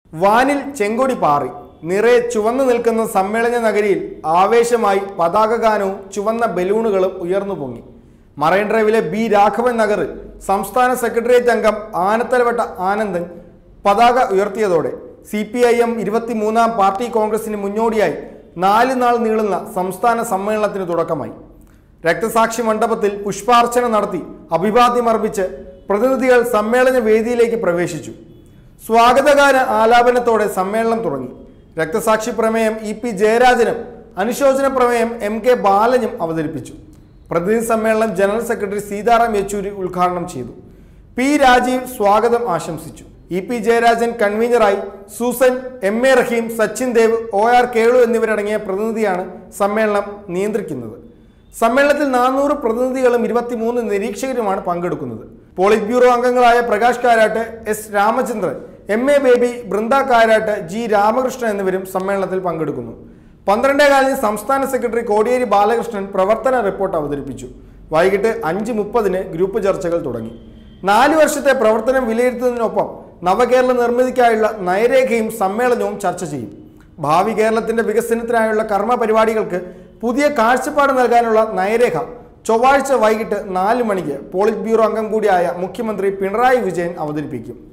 വാനിൽ ചെങ്കൊടി പാറി നിറയെ ചുവന്നു നിൽക്കുന്ന സമ്മേളന നഗരിയിൽ ആവേശമായി പതാകഗാനവും ചുവന്ന ബലൂണുകളും ഉയർന്നു പൊങ്ങി. മറൈൻ ഡ്രൈവിലെ ബി രാഘവൻ നഗറിൽ സംസ്ഥാന സെക്രട്ടേറിയറ്റ് അംഗം ആനത്തലവട്ട ആനന്ദൻ പതാക ഉയർത്തിയതോടെ CPIM 23-ാം പാർട്ടി കോൺഗ്രസിന് മുന്നോടിയായി 4 നാൾ നീളുന്ന സംസ്ഥാന സമ്മേളനത്തിന് തുടക്കമായി. രക്തസാക്ഷി മണ്ഡപത്തിൽ പുഷ്പാർച്ചന നടത്തി അഭിവാദ്യമർപ്പിച്ച് പ്രതിനിധികൾ സമ്മേളന വേദിയിലേക്ക് പ്രവേശിച്ചു. സ്വാഗതഗാന ആലാപനത്തോടെ സമ്മേളനം തുടങ്ങി. രക്തസാക്ഷി പ്രമേയം EP ജയരാജനും അനുശോചന പ്രമേയം MK ബാലനും അവതരിപ്പിച്ചു. പ്രതിനിധി സമ്മേളനം ജനറൽ സെക്രട്ടറി സീതാറാം യെച്ചൂരി ഉദ്ഘാടനം ചെയ്തു. P രാജീവ് സ്വാഗതം ആശംസിച്ചു. EP ജയരാജൻ കൺവീനറായി, Susan, MA Rahim, Sachin Dev, OR Kelu എന്നിവരടങ്ങിയ പ്രതിനിധിയാണ് സമ്മേളനം നിയന്ത്രിക്കുന്നത്. സമ്മേളനത്തിൽ 400 പ്രതിനിധികളും 23 നിരീക്ഷകരുമാണ് പങ്കെടുക്കുന്നത്. പോളിറ്റ് ബ്യൂറോ അംഗങ്ങളായ Prakash Karat, S Ramachandran, MA Baby, Brinda Karat, G Ramakrishnan എന്നിവരും സമ്മേളനത്തിൽ പങ്കെടുക്കുന്നു. 12:15 സംസ്ഥാന സെക്രട്ടറി കോടിയേരി ബാലകൃഷ്ണൻ പ്രവർത്തന റിപ്പോർട്ട് അവതരിപ്പിച്ചു. വൈകിട്ട് 5:30 ഗ്രൂപ്പ് ചർച്ചകൾ തുടങ്ങി. 4 വർഷത്തെ പ്രവർത്തനം വിലയിരുത്തുന്നതിനൊപ്പം നവകേരള നിർമ്മിതിക്കായുള്ള നയരേഖയും സമ്മേളനവും ചർച്ച ചെയ്യും. ഭാവി കേരളത്തിന്റെ വികസനത്തിനായുള്ള കർമ്മ പരിപാടികൾക്ക് പുതിയ കാഴ്ചപ്പാട് നൽകാനുള്ള നയരേഖ ചൊവ്വാഴ്ച വൈകിട്ട് 4 മണിക്ക് പോളിറ്റ് ബ്യൂറോ അംഗം കൂടിയായ മുഖ്യമന്ത്രി പിണറായി വിജയൻ അവതരിപ്പിക്കും.